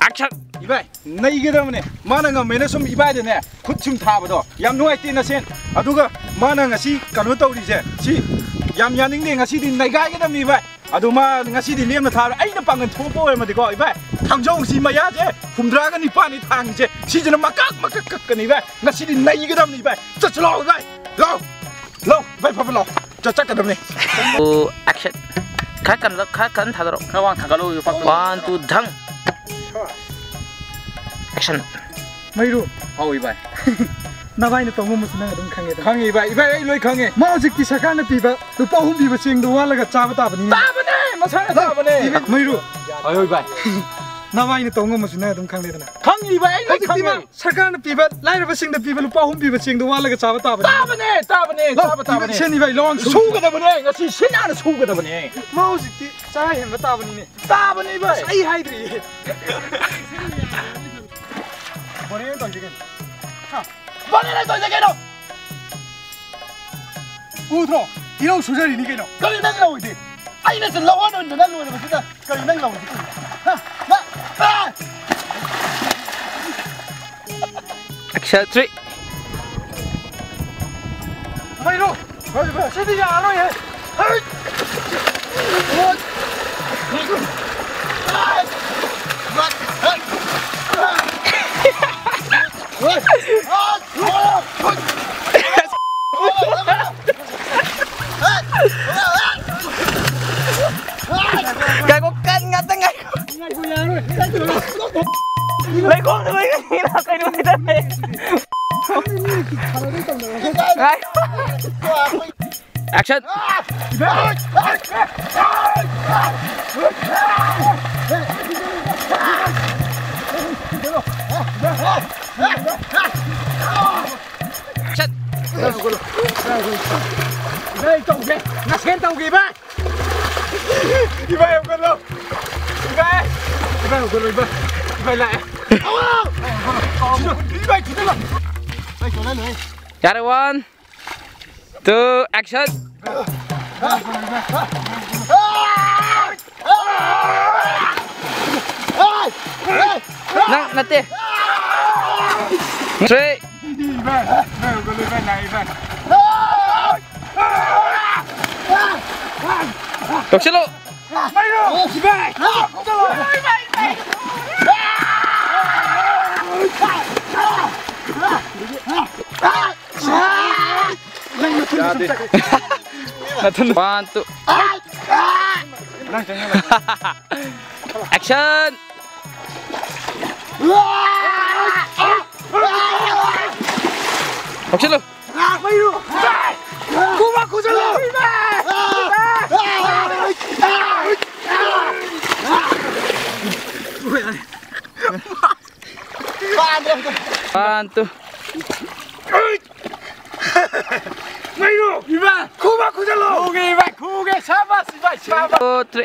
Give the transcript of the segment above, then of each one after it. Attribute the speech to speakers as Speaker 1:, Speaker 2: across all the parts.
Speaker 1: 액션!
Speaker 2: 이바이 나이게다문에 마나가 메네솜 이바이데네 굿춤 타버도 얌 누아이티 나센 아두가 마나 ngasi kanu tawrise si yam yaningne ngasi di naigaigedam ibai aduma ngasi di lemna thar aina pangan thopo emadi ko ibai thangjong si maya je humdra ga nipani thangje si jena makak kani ibai ngasi di naigedam ibai chachlo ibai lo ibai phablo chachakadam ni
Speaker 1: 액션! 칼칸 타더러
Speaker 2: kawang thagalo yu pak
Speaker 1: 1, 2, 당! 액션!
Speaker 2: mairu
Speaker 1: hau ibai
Speaker 3: 나바이는 또 뭐무슨 내가 좀 강해.
Speaker 2: khangi ibai loi khangi
Speaker 3: 마우직티 사카나 피바 루파 홈비바 싱도 와라가 짜바 따바니.
Speaker 2: tabane masana tabane
Speaker 3: 마이루
Speaker 2: ayo ibai
Speaker 3: 나바이는 또 뭐무슨 내가 좀 강해잖아.
Speaker 2: khangi ibai loi
Speaker 3: 마우직티마
Speaker 2: khangi
Speaker 3: 사카나 피바 라이르바 싱도 피바 루파 홈비바 싱도 와라가 짜바 따바니.
Speaker 2: tabane
Speaker 3: 셴이바이 롱
Speaker 2: 수가다보네 이것이 신나는 수가다보네
Speaker 3: 마우직티 짜이 햄바 따바니네.
Speaker 2: 따보네 이봐
Speaker 3: 아이 하이드리. 뭐래 또 지금.
Speaker 2: 뭐래라 또 이제 걔너
Speaker 3: 우드로 이런 소절이니 걔너.
Speaker 2: 거기 난 나오지 아이네서 러워는 난 러워는 진짜 거기 난 나오지
Speaker 1: 액션 3!
Speaker 3: 마이루 셴이야 안 오예.
Speaker 1: Cái có cân ngắt ngay lấy con thì lấy cái gì nào cái đuôi đây này action action
Speaker 2: đây tổng cái ngắt khen tổng cái ba 이봐요 걸로 이봐요 걸로 이봐 lại 이봐 기다려 빨리 전화해
Speaker 1: got it 1, 2 action nang nanti 3
Speaker 2: 이봐요 걸로 이봐 나 이봐
Speaker 1: 독실로
Speaker 2: 빨리로 이봐
Speaker 1: Nathan 1, 2 action 독실로
Speaker 2: 빨리로 고마 고절로
Speaker 1: Bantu.
Speaker 2: Mairu, iba, kuba kujalo. Kuge, sabas, iba, sabas.
Speaker 1: 2, 3.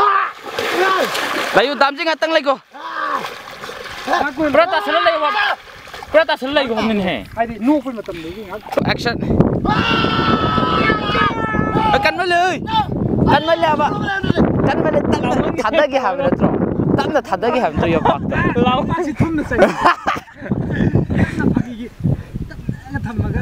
Speaker 1: Layu damji ngatang lagi ko. Berata selai lagi ko. Berata selai lagi ko hamin hai.
Speaker 3: 아이디 누구를 맞다 내기.
Speaker 1: Action. Kan malay. Kan malay ba? Kan malay tadagi hamin atro. Tanda tadagi hamin to yobak.
Speaker 3: 라우 다시 톰는 사이. 이게 딱 담마가.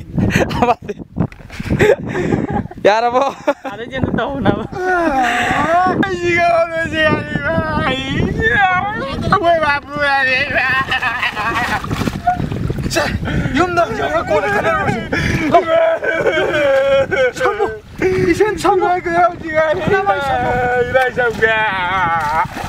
Speaker 1: Yara po.
Speaker 3: Ada dyan tahu nama.
Speaker 2: Iga ono siya ni Mai. Amoy mabuhay ni
Speaker 3: Yung nakasama ko na kanaro siya. Samo. Isan samo.
Speaker 2: Iba,